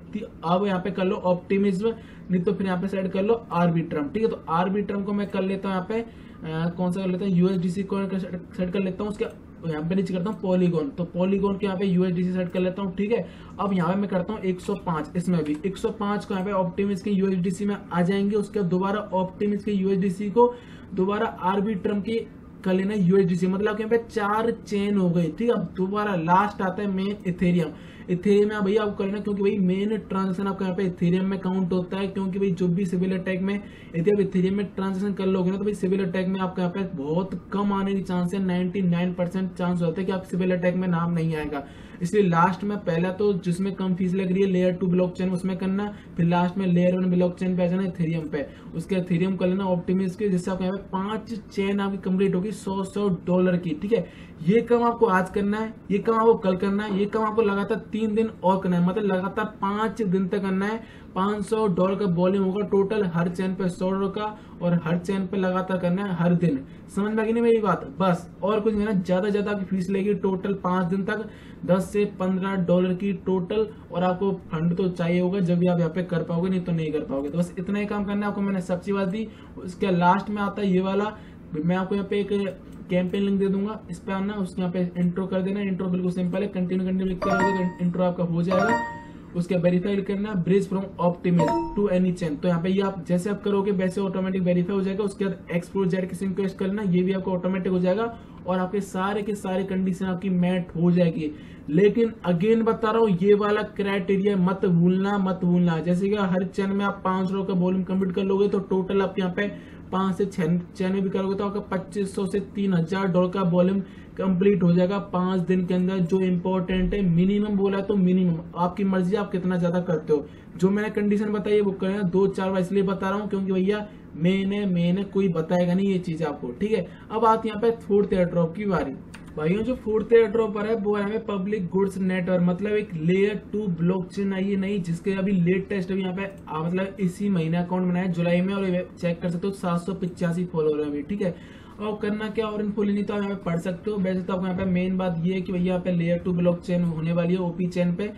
अब यहाँ पे कर लो ऑप्टिमिज्म, नहीं तो फिर यहाँ पे सेट कर लो आर्बिट्रम, ठीक है। तो आर्बिट्रम को मैं कर लेता हूँ यहाँ पे कौन सा कर लेता हूँ, यूएसडीसी को सेट कर लेता हूँ। उसके यहाँ पे नीचे करता हूँ पॉलीगॉन, तो पॉलीगॉन के यहाँ पे यूएसडीसी सेट कर लेता हूँ, ठीक है। अब यहाँ पे मैं करता हूँ 105, इसमें भी 105 को यहाँ पे ऑप्टिमिज के यूएसडीसी में आ जाएंगे। उसके बाद दोबारा ऑप्टिमिज के यूएसडीसी को दोबारा आर्बिट्रम की कर लेना यूएसडीसी, मतलब यहाँ पे 4 चेन हो गई, ठीक है। अब दोबारा लास्ट आता है मेन इथेरियम। इथेरियम में भैया आपको करना, क्योंकि भाई मेन ट्रांजेक्शन आपका यहाँ पे इथेरियम में काउंट होता है, क्योंकि भाई जो भी सिविल अटैक में यदि आप इथेरियम में ट्रांजेक्शन कर लोगे ना तो भाई सिविल अटैक में आपका यहाँ पे बहुत कम आने की चांस है, 99% चांस होता है कि आप सिविल अटैक में नाम नहीं आएगा। इसलिए लास्ट में पहला तो जिसमें कम फीस लग रही है लेयर 2 ब्लॉकचेन उसमें करना, फिर लास्ट में लेयर 1 ब्लॉकचेन पे आ जाना इथेरियम पे, उसके इथेरियम कर लेना ऑप्टिमिज के, जिससे आपको यहाँ पे 5 चेन आपकी कंप्लीट होगी $100 की, ठीक है। ये काम आपको आज करना है, ये काम आपको कल करना है, ये काम आपको लगातार 3 दिन और करना है, मतलब लगातार 5 दिन तक करना है। $500 का वॉल्यूम होगा टोटल, हर चैन पे $100 का, और हर चैन पे लगातार करना है हर दिन। समझ में आ गई नहीं मेरी बात, बस और कुछ नहीं ना। ज्यादा आपकी फीस लेगी टोटल 5 दिन तक $10 से $15 की टोटल, और आपको फंड तो चाहिए होगा जब भी आप यहाँ पे कर पाओगे, नहीं तो नहीं कर पाओगे। तो बस इतना ही काम करना है आपको, मैंने सब चीज बात दी। उसके लास्ट में आता है ये वाला, मैं आपको यहाँ पे एक कैंपेन लिंक दे दूंगा, इस पे आना, उसके यहाँ पे इंट्रो कर देना। इंट्रो बिल्कुल सिंपल है, कंटिन्यू लिख कर तो इंट्रो आपका हो जाएगा। उसके वेरीफाई करना bridge from Optimism to any chain, तो यहाँ पे ये आप जैसे आप करोगे वैसे ऑटोमेटिक वेरीफाई हो जाएगा। उसके बाद एक्सपोर्ट जेड की रिक्वेस्ट करना, ये भी आपको ऑटोमेटिक हो जाएगा, और आपके सारे के सारे कंडीशन आपकी मैट हो जाएगी। लेकिन अगेन बता रहा हूँ, ये वाला क्राइटेरिया मत भूलना। जैसे कि हर चैन में आप $500 का वॉल्यूम कंप्लीट कर लोगे तो टोटल आप यहाँ पे 5 से 6 चैन में भी करोगे तो आपका $2500 से $3000 का वॉल्यूम कंप्लीट हो जाएगा 5 दिन के अंदर। जो इंपॉर्टेंट है मिनिमम बोला तो मिनिमम, आपकी मर्जी आप कितना ज्यादा करते हो। जो मैंने कंडीशन बताई है वो करना 2-4 बार इसलिए बता रहा हूँ क्योंकि भैया मैंने कोई बताएगा नहीं ये चीज आपको, ठीक है। अब आती है यहाँ पे फोर्थ एयर ड्रॉप की बारी। भाइयों जो फोर्थ एयर ड्रॉपर है वो है पब्लिक गुड्स नेटवर्क, मतलब एक लेयर 2 ब्लॉकचेन आई है नई, जिसके अभी लेटेस्ट अभी यहाँ पे मतलब इसी महीने अकाउंट बनाया जुलाई में, और चेक कर सकते हो 785 फॉलोअर है अभी, ठीक है। और करना क्या और इन्फो लेनी तो आप यहाँ पे पढ़ सकते हो। वैसे तो आपको यहाँ पे मेन बात ये है कि भैया यहाँ पे लेयर 2 ब्लॉकचेन होने वाली है ओपी चेन पे,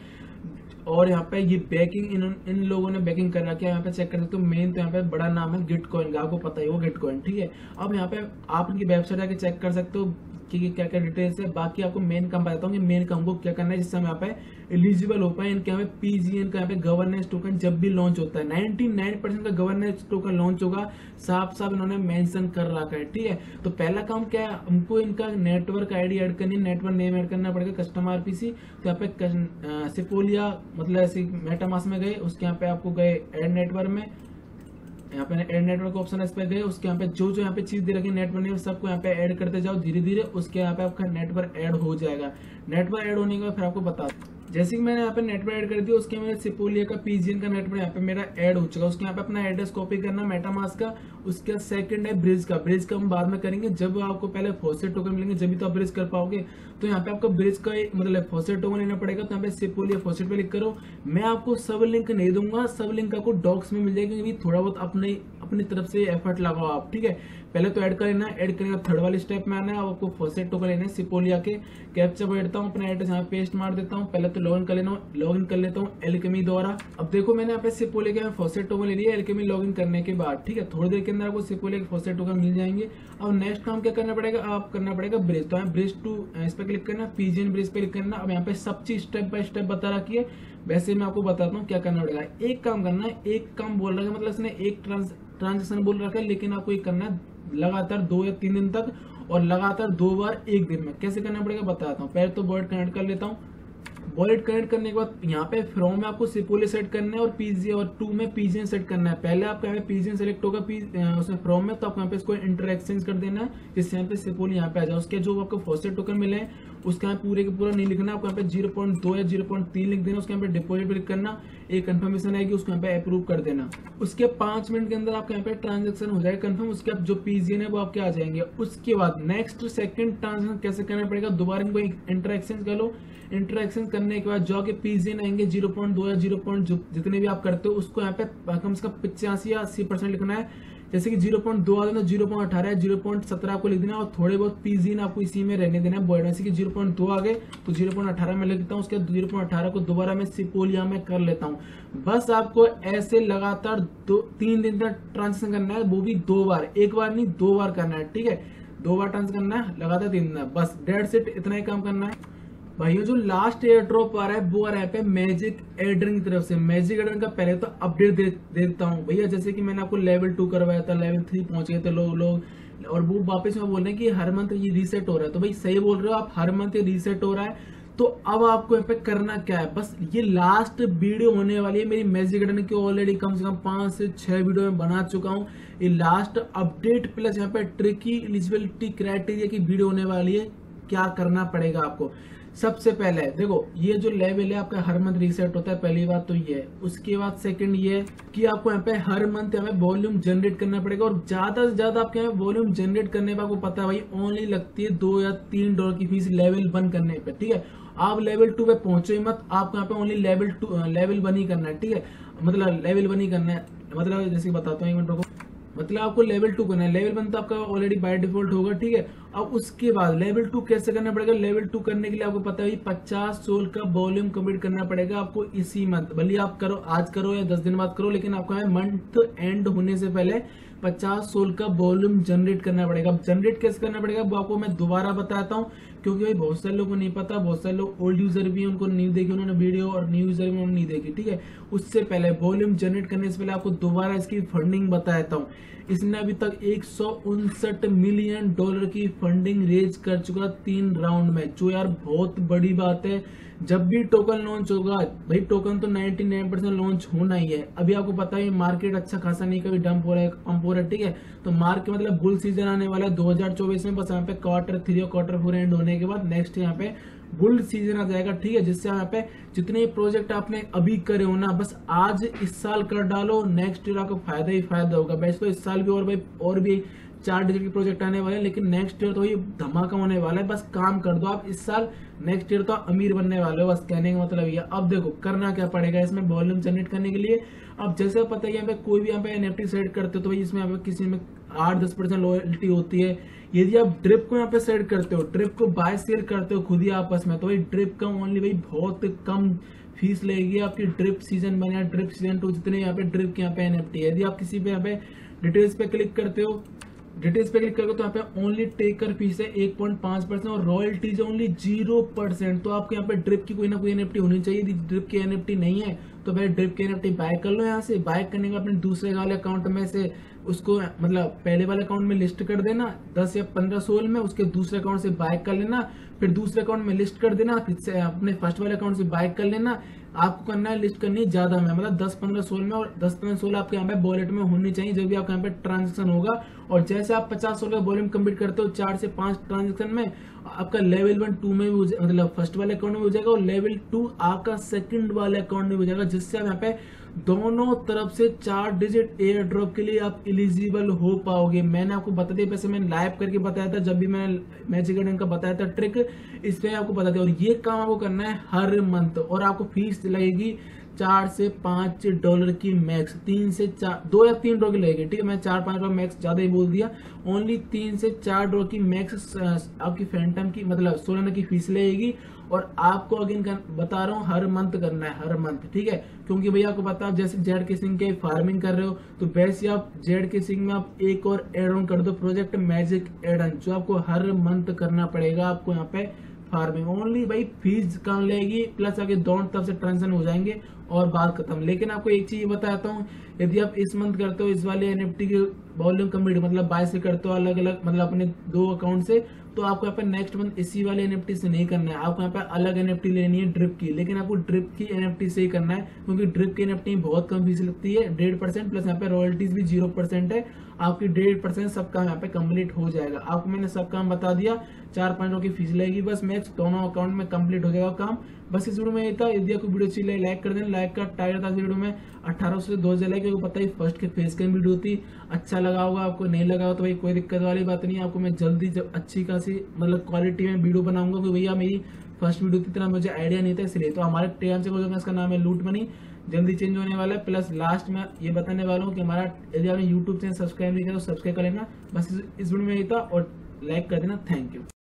और यहाँ पे ये बैकिंग इन लोगों ने बैकिंग कर रखा है। यहाँ पे चेक कर सकते हो, मेन तो यहाँ पे बड़ा नाम है गिटकॉइन का, आपको पता ही वो गिटकॉइन, ठीक है। अब यहाँ पे आप इनकी वेबसाइट आके चेक कर सकते हो कि क्या क्या डिटेल्स है। बाकी आपको मेन काम बताता हूँ कि मेन काम को क्या करना है, जिससे हम यहाँ पे एलिजिबल हो पाए। इनके यहाँ पे पीजीएन का यहाँ पे गवर्नेंस टोकन जब भी लॉन्च होता है 99% का गवर्नेंस टोकन लॉन्च होगा, साफ इन्होंने मेंशन कर रखा है, ठीक है। तो पहला काम क्या है, हमको इनका नेटवर्क आईडी ऐड करनी, नेटवर्क नेम ऐड करना पड़ेगा, कस्टमर आरपीसी। तो यहाँ पे सिपोलिया मतलब ऐसे मेटामास्क में गए, उसके यहाँ पे आपको गए ऐड नेटवर्क में, यहाँ पे ऐड नेटवर्क ऑप्शन इस पे गए, उसके यहाँ पे जो यहाँ पे चीज दे रखी नेट बने सबको यहाँ पे ऐड करते जाओ धीरे धीरे, उसके यहाँ पे आपका नेटवर्क ऐड हो जाएगा। नेटवर्क ऐड होने के बाद फिर आपको बता, जैसे कि मैंने यहाँ पे नेटवर्क ऐड कर दिया, उसके मेरे सिपोलिया का पीजीएन का नेटवर्क यहाँ पे मेरा ऐड हो चुका है। उसके यहाँ पे अपना एड्रेस कॉपी करना मेटामास्क का। उसके सेकंड है ब्रिज का हम बाद में करेंगे, जब आपको पहले फॉसेट टोकन मिलेंगे जब भी तो आप ब्रिज कर पाओगे। तो यहाँ पे आपको ब्रिज का मतलब फॉसेट टोकन लेना पड़ेगा। तो यहाँ पे सिपोलिया फॉसेट पे क्लिक करो। मैं आपको सब लिंक नहीं दूंगा, सब लिंक आपको डॉक्स में मिल जाएगा, क्योंकि थोड़ा बहुत अपनी तरफ से एफर्ट लगाओ आप, ठीक है। पहले तो ऐड कर लेना, ऐड करने का थर्ड वाले स्टेप में आना है, आपको फॉसेट टोकन लेना है सिपोलिया के। कैप्चा बैठता हूँ, अपना एड्रेस यहाँ पेस्ट मार देता हूँ। पहले तो लॉगिन कर लेता हूँ एल्केमी द्वारा। अब देखो मैंने यहाँ पे सिपोलिया के फॉसेट टोकन ले लिया एल्केमी लॉगिन करने के बाद, ठीक है। थोड़ी देर के अंदर आपको सिपोलिया के फॉसेट टोकन मिल जाएंगे। अब नेक्स्ट काम क्या करना पड़ेगा, आप करना पड़ेगा ब्रिज। तो यहाँ ब्रिज टू इस पे क्लिक करना, पीजीएन ब्रिज पे क्लिक करना। अब यहाँ पे सब चीज स्टेप बाय स्टेप बता रखी है, वैसे मैं आपको बताता हूँ क्या करना पड़ेगा। एक काम करना है, एक काम बोल रहा है मतलब इसने एक ट्रांजेक्शन बोल रखा है, लेकिन आपको ये करना है लगातार 2 या 3 दिन तक, और लगातार 2 बार एक दिन में। कैसे करना पड़ेगा बताता हूँ। पहले तो वॉलेट कनेक्ट कर लेता हूँ। वॉलेट कनेक्ट करने के बाद यहाँ पे फ्रॉम में आपको सिपोलिया सेट करना है और पीजी और 2 में पीजीएन सेट करना है। पहले आपका यहाँ पे पीजीएन सेलेक्ट होगा उसमें फ्रॉम में, तो आपको यहाँ पे इसको इंटर एक्सचेंज कर देना है, जिससे यहाँ पे सिपोलिया यहाँ पे आ जाए। उसके जो आपको फॉसेट टोकन मिले हैं उसका यहाँ पूरे के पूरा नहीं लिखना, आपको यहाँ पे 0.2 या 0.3 लिख देना। उसके यहाँ पे डिपॉजिट क्लिक करना, एक कंफर्मेशन आएगी, उसको यहाँ पे अप्रूव कर देना। उसके 5 मिनट के अंदर आपका यहाँ पे ट्रांजेक्शन हो जाएगा कंफर्म। उसके बाद जो पीजीएन है वो आपके आ जाएंगे। उसके बाद नेक्स्ट सेकंड ट्रांजेक्शन कैसे करना पड़ेगा, दोबारा इनको इंटर एक्सचेंज कर लो। इंटर एक्सचेंज करने के बाद जो आगे पीजीएन आएंगे 0.2 या 0. जितने भी आप करते हो उसको यहाँ पे कम से कम 85 या 80% लिखना है। जैसे कि 0.2 आ देना, 0.18 या 0.17 आपको लिख देना, और थोड़े बहुत पीजीएन आपको इसी में रहने देना है। जैसे कि 0.2 आ गए तो 0.18 में लिखता हूँ, उसके 0.18 को दोबारा मैं सिपोलिया में कर लेता हूँ। बस आपको ऐसे लगातार 3 दिन तक ट्रांजेक्शन करना है, वो भी 2 बार, एक बार नहीं 2 बार करना है, ठीक है। 2 बार ट्रांजेक्शन करना है लगातार 3 दिन, बस डेट्स इट, इतना ही काम करना है भाइयों। जो लास्ट एयर ड्रॉप आ रहा है वो आ रहा है मैजिक एड्रिन की तरफ से। मैजिक एड्रिन का पहले तो अपडेट दे देता हूँ भैया। जैसे कि मैंने आपको लेवल 2 करवाया था, लेवल 3 पहुंच गए थे लोग, और वो वापस में बोल रहे हैं कि हर मंथ ये रीसेट हो रहा है। तो भाई सही बोल रहे हो आप, हर मंथ ये रीसेट हो रहा है। तो अब आपको यहाँ पे करना क्या है, बस ये लास्ट वीडियो होने वाली है मेरी मैजिक एड्रिन की। ऑलरेडी कम से कम 5 से 6 वीडियो में बना चुका हूँ। ये लास्ट अपडेट प्लस यहाँ पे ट्रिकी एलिजिबिलिटी क्राइटेरिया की वीडियो होने वाली है। क्या करना पड़ेगा आपको, सबसे पहले देखो ये जो लेवल है आपका हर मंथ रीसेट होता है, पहली बात तो ये है। उसके बाद सेकंड ये कि आपको यहाँ पे हर मंथ यहाँ पे वॉल्यूम जनरेट करना पड़ेगा, और ज्यादा से ज्यादा आपके यहाँ वॉल्यूम जनरेट करने पर आपको पता है भाई ओनली लगती है $2 या $3 की फीस लेवल 1 करने पे, ठीक है। आप लेवल 2 पे पहुंचो ही मत, आपको यहाँ पे ओनली लेवल 1 ही करना है, ठीक है। मतलब लेवल 1 ही करना है, मतलब जैसे बताता हूँ 1 मिनट रुको। मतलब आपको लेवल 2 करना है, लेवल 1 तो आपका ऑलरेडी बाय डिफॉल्ट होगा, ठीक है। अब उसके बाद लेवल 2 कैसे करना पड़ेगा, लेवल 2 करने के लिए आपको पता है 50 सोल का वॉल्यूम कंप्लीट करना पड़ेगा आपको इसी मंथ। भले आप करो आज करो या 10 दिन बाद करो, लेकिन आपको मंथ एंड होने से पहले 50 सोल का वॉल्यूम जनरेट करना पड़ेगा। अब जनरेट कैसे करना पड़ेगा वो आपको मैं दोबारा बताता हूँ, क्योंकि भाई बहुत सारे लोगों को नहीं पता, बहुत सारे लोग ओल्ड यूजर भी उनको नहीं देखी उन्होंने वीडियो, और न्यू यूजर भी उन्होंने नहीं देखी, ठीक है। उससे पहले वॉल्यूम जनरेट करने से पहले आपको दोबारा इसकी फंडिंग बताता हूँ। इसने अभी तक $159 मिलियन की फंडिंग रेज कर चुका 3 राउंड में, जो यार बहुत बड़ी बात है। जब भी टोकन लॉन्च होगा भाई, टोकन तो 99% लॉन्च होना ही है। अभी आपको पता है मार्केट अच्छा खासा नहीं, कभी डंप हो रहा है पंप हो रहा है, ठीक है। तो मार्केट मतलब बुल सीजन आने वाला है 2024 में। बस यहाँ पे Q3 और Q4 एंड होने के बाद नेक्स्ट यहाँ पे बुल सीजन आ जाएगा, ठीक है। जिससे यहाँ पे जितने प्रोजेक्ट आपने अभी करे हो ना, बस आज इस साल कर डालो, नेक्स्ट ईयर आपको फायदा ही फायदा होगा। वैसे तो इस साल भी और भी 4 डिजिट के प्रोजेक्ट आने वाले हैं, लेकिन नेक्स्ट ईयर तो ये धमाका होने वाला है। बस काम कर दो आप इस साल, नेक्स्ट ईयर तो अमीर बनने वाले हो, बस कहने का मतलब ये। अब देखो करना क्या पड़ेगा इसमें वॉल्यूम जनरेट करने के लिए। अब जैसे पता है यहाँ पे कोई भी यहाँ पे एनएफटी सेट करते हो तो भाई इसमें यहाँ पे किसी में 8-10% लॉयल्टी होती है। यदि आप ड्रिप को यहाँ पे सेट करते हो, ड्रिप को बाय सेल करते हो खुद ही आपस में, तो भाई ड्रिप का ओनली भाई बहुत कम फीस लगेगी आपकी। ड्रिप सीजन 1 या ड्रिप सीजन 2 जितने यहाँ पे ड्रिप के यहाँ पे एनएफटी है। यदि आप किसी पे यहाँ पे डिटेल्स पे क्लिक करते हो, डिटेल्स पे क्लिक करोगे तो यहाँ पे ओनली टेकर फीस है 1.5% और रॉयल्टीज ओनली 0%। तो आपको यहाँ पे ड्रिप की कोई ना कोई एनएफटी होनी चाहिए। यदि ड्रिप की एनएफटी नहीं है तो भाई ड्रिप की एनएफटी बाय कर लो। यहाँ से बाय करने के बाद अपने दूसरे वाले अकाउंट में से उसको मतलब पहले वाले अकाउंट में लिस्ट कर देना 10 या 15 सोल में, उसके दूसरे अकाउंट से बाय कर लेना, फिर दूसरे अकाउंट में लिस्ट कर देना, फिर से अपने फर्स्ट वाले अकाउंट से बाय कर लेना। आपको करना है लिस्ट करनी है ज्यादा में, मतलब 10, 15, 16 में, और 10, 15, 16 आपके यहाँ पे वॉलेट में होनी चाहिए जब भी आपके यहाँ पे ट्रांजेक्शन होगा। और जैसे आप 50, 16 वॉल्यूम कंप्लीट करते हो 4 से 5 ट्रांजेक्शन में, आपका लेवल 1, 2 में भी मतलब फर्स्ट वाले अकाउंट में हो जाएगा, और लेवल 2 आपका सेकंड वाले अकाउंट में हो जाएगा, जिससे आप यहाँ पे दोनों तरफ से 4 डिजिट एयर ड्रॉप के लिए आप एलिजिबल हो पाओगे। मैंने आपको बता दिया, वैसे मैंने लाइव करके बताया था जब भी मैंने मैजिक गार्डन का बताया था ट्रिक, इसमें आपको बता दिया। और ये काम आपको करना है हर मंथ, और आपको फीस लगेगी $4 से $5 की मैक्स, 3 से 4, 2 या 3 डॉलर की लगेगी, ठीक है। मैं 4-5 मैक्स ज्यादा ही बोल दिया। ओनली 3 से 4 डॉलर की मैक्स आपकी फैंटम की मतलब सोलाना की फीस लगेगी। और आपको अगेन बता रहा हूँ हर मंथ करना है, हर मंथ, ठीक है। क्योंकि भैया आपको पता है, जैसे जेड के सिंह के फार्मिंग कर रहे हो, तो वैसे आप जेड के सिंह में आप एक और एड ऑन कर दो प्रोजेक्ट मैजिक एड ऑन, जो आपको हर मंथ करना पड़ेगा आपको यहाँ पे फार्मिंग। ओनली भाई फीस कम लेगी, प्लस आगे दोनों तरफ से ट्रांजेक्शन हो जाएंगे और बात खत्म। लेकिन आपको एक चीज बताता हूँ, यदि आप इस मंथ करते हो इस वाले एनएफटी के वॉल्यूम कम्प्लीट, मतलब 22 से करते हो अलग अलग, मतलब अपने 2 अकाउंट से, तो आपको यहाँ पे नेक्स्ट मंथ इसी वाले एनएफटी से नहीं करना है, आपको यहाँ पे अलग एनएफटी लेनी है ड्रिप की। लेकिन आपको ड्रिप की एनएफटी से ही करना है, क्योंकि ड्रिप की एनएफटी में बहुत कम फीस लगती है, 1.5%, प्लस यहाँ पे रॉयल्टीज भी 0% है। आपकी 1.5% सब काम यहाँ पे कंप्लीट हो जाएगा। आपको मैंने सब काम बता दिया, 4-5 की फीस लगेगी बस मैक्स, दोनों अकाउंट में कंप्लीट हो जाएगा काम। बस इस वीडियो में ये था। यदि आपको वीडियो अच्छी लगे लाइक कर देना, लाइक का टाइगर था इस वीडियो में 1800 से 2000 लाइक, आपको पता ही फर्स्ट के फेस कैम वीडियो थी। अच्छा लगा होगा आपको, नहीं लगा हो तो भाई कोई दिक्कत वाली बात नहीं है, आपको मैं जल्दी जब अच्छी खासी मतलब क्वालिटी में वीडियो बनाऊंगा, क्योंकि भैया मेरी फर्स्ट वीडियो की तरह मुझे आइडिया नहीं था, इसलिए। तो हमारे टेम से बोलूंगा, इसका नाम है लूट मनी, जल्दी चेंज होने वाला है। प्लस लास्ट में ये बताने वाला हूँ कि हमारा यदि आपने यूट्यूब चैनल सब्सक्राइब नहीं किया तो सब्सक्राइब कर लेना। बस इस वीडियो में ये था, और लाइक कर देना। Thank you.